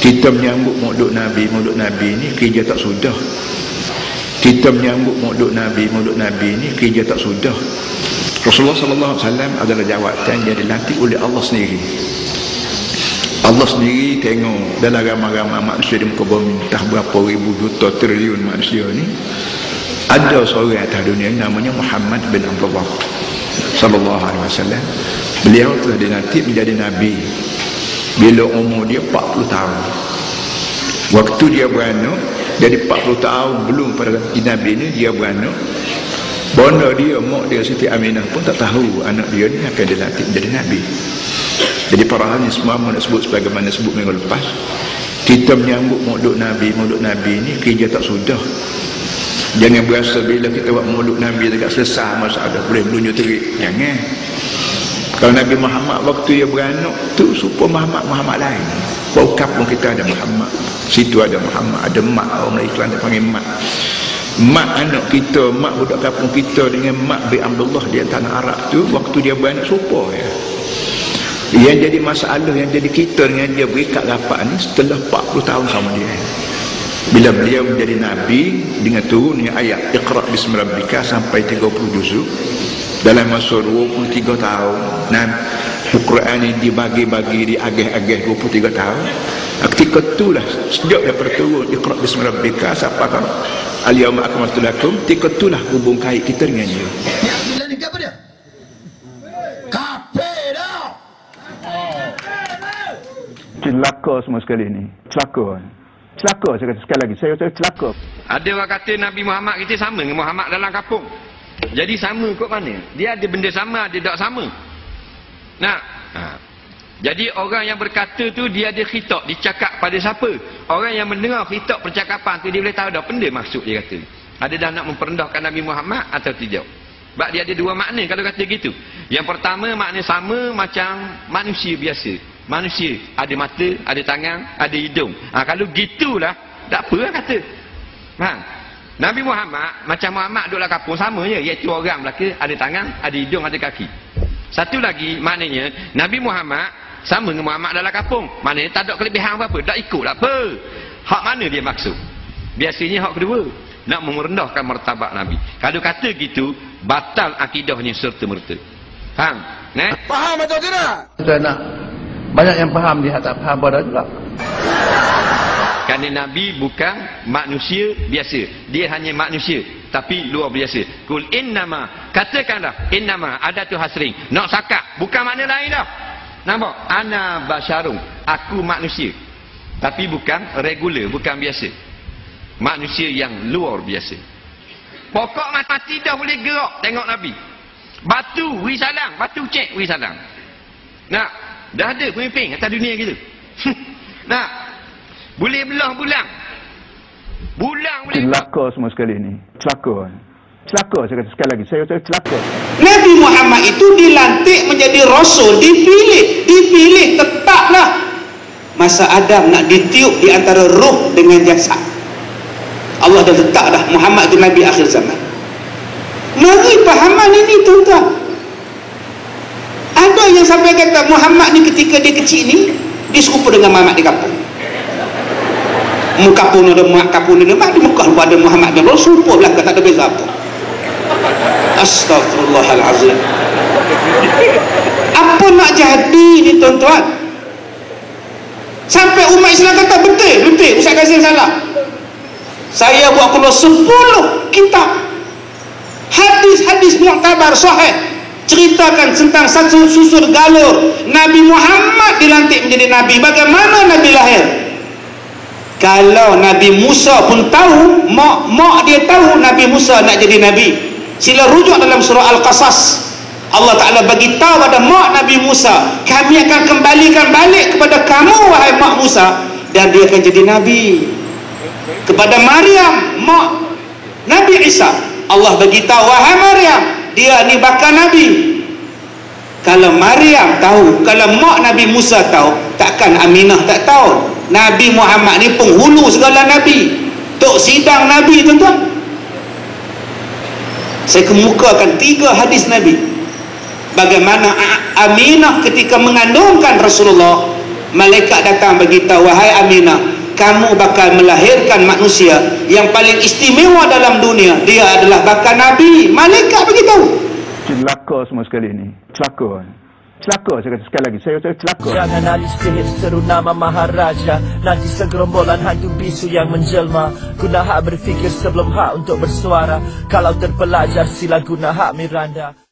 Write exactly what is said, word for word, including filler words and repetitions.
Kita menyambut maulud Nabi, maulud Nabi ni kerja tak sudah. Kita menyambut maulud Nabi, maulud Nabi ni kerja tak sudah. Rasulullah sallallahu alaihi wasallam adalah jawatan yang dilantik oleh Allah sendiri. Allah sendiri tengok dalam ramai-ramai manusia di muka bumi, entah berapa ribu juta triliun manusia ni, ada seorang atas dunia namanya Muhammad bin Abdullah sallallahu alaihi wasallam. Beliau telah dilantik menjadi nabi bila umur dia empat puluh tahun. Waktu dia beranak, jadi empat puluh tahun belum pada nabi ni dia beranak. Bonda dia, mak dia Siti Aminah pun tak tahu anak dia ni akan dilantik menjadi nabi. Jadi para ahli semua nak sebut sebagaimana sebut minggu lepas, kita menyambut maulud Nabi, maulud Nabi ni kerja tak sudah. Jangan berasa bila kita buat maulud Nabi dekat selesai masa ada boleh melunjuk terik. Jangan. Kalau Nabi Muhammad waktu dia beranak tu supaya Muhammad Muhammad lain. Bau kampung kita ada Muhammad, situ ada Muhammad, ada mak, orang Melayu Kelantan panggil mak. Mak anak kita, mak budak kampung kita dengan mak bin Abdullah di tanah Arab tu waktu dia beranak supaya ya. Yang jadi masalah, yang jadi kita dengan dia berikat rapat ni setelah empat puluh tahun sama dia. Bila beliau menjadi nabi dengan turunnya ayat Iqra bismi rabbika sampai tiga puluh juzuk dalam masa dua puluh tiga tahun, dan Al-Quran ini dibagi-bagi, diagih-agih dua puluh tiga tahun. Ketika itulah sejak daripada turun Iqra bismi rabbika sampai kan al-yawma akmaltu lakum, ketika itulah hubung kait kita dengan dia. Bila ni apa dia? Kafir dah. Celaka semua sekali ni. Celaka. Celaka saya kata sekali lagi. Saya kata celaka. Ada orang kata Nabi Muhammad kita sama dengan Muhammad dalam kampung. Jadi sama kot mana? Dia ada benda sama, ada tak sama. Nah, ha. Jadi orang yang berkata tu dia ada khitab, dicakap pada siapa? Orang yang mendengar khitab percakapan tu dia boleh tahu dah benda maksud dia kata. Ada dah nak memperendahkan Nabi Muhammad atau tidak? Sebab dia ada dua makna kalau kata gitu. Yang pertama makna sama macam manusia biasa. Manusia ada mata, ada tangan, ada hidung. Ha, kalau gitulah tak apa lah kata. Faham? Nabi Muhammad macam Muhammad duduk dalam kampung sama je, iaitu orang belaka ada tangan, ada hidung, ada kaki. Satu lagi maknanya Nabi Muhammad sama dengan Muhammad dalam kampung. Maknanya tak ada kelebihan apa-apa, tak ikut lah apa. Hak mana dia maksud? Biasanya hak kedua, nak merendahkan martabat Nabi. Kalau kata gitu, batal akidahnya serta-merta. Faham? Nah? Faham atau tidak? Saya nak banyak yang faham, dia tak faham pada juga. Kerana Nabi bukan manusia biasa. Dia hanya manusia tapi luar biasa. Kul innama, katakanlah innama adatu hasring. Nak sakak, bukan makna lain dah. Nampak? Ana basyarun, aku manusia. Tapi bukan regular, bukan biasa. Manusia yang luar biasa. Pokok mati dah boleh gerak tengok Nabi. Batu wi salang, batu cek wi salang. Nak, dah ada pemimpin atas dunia gitu. Nak, boleh belah bulang. Bulang boleh belah. Celaka semua sekali ni. Celaka. Celaka saya kata sekali lagi. Saya kata celaka. Nabi Muhammad itu dilantik menjadi rasul, dipilih, dipilih tetaplah. Masa Adam nak ditiup di antara roh dengan jasad. Allah dah letak dah Muhammad itu Nabi akhir zaman. Mari pahaman ini tuan-tuan. Ada yang sampai kata Muhammad ni ketika dia kecil ni dia serupa dengan Muhammad di kampung. Muka pun ada mak, kapun ada mak, di muka pun ada Muhammad bin Rasul, serupa belakang, tak ada beza apa. Astaghfirullahalazim. Apa nak jadi ni tuan-tuan? Sampai umat Islam kata betul, betul Ustaz Kazim salah. Saya buat keluar sepuluh kitab hadis-hadis muktabar sahih ceritakan tentang satu susur galur Nabi Muhammad dilantik menjadi Nabi. Bagaimana Nabi lahir? Kalau Nabi Musa pun tahu, mak mak dia tahu Nabi Musa nak jadi Nabi. Sila rujuk dalam surah Al-Qasas. Allah Ta'ala bagi tahu pada mak Nabi Musa, kami akan kembalikan balik kepada kamu wahai mak Musa, dan dia akan jadi Nabi. Kepada Maryam, mak Nabi Isa, Allah bagi tahu wahai Maryam, dia ni bakal Nabi. Kalau Maryam tahu, kalau mak Nabi Musa tahu, takkan Aminah tak tahu. Nabi Muhammad ni penghulu segala Nabi, tok sidang Nabi tuan-tuan. Saya kemukakan tiga hadis Nabi bagaimana Aminah ketika mengandungkan Rasulullah malaikat datang beritahu, wahai Aminah, kamu bakal melahirkan manusia yang paling istimewa dalam dunia. Dia adalah bakal Nabi. Malaikat beritahu. Celaka semua sekali ni. Celaka. Celaka saya kata sekali lagi. Saya kata celaka. Jangan alis sihir seru nama Maharaja. Nanti segerombolan hantu bisu yang menjelma. Guna hak berfikir sebelum hak untuk bersuara. Kalau terpelajar sila guna hak Miranda.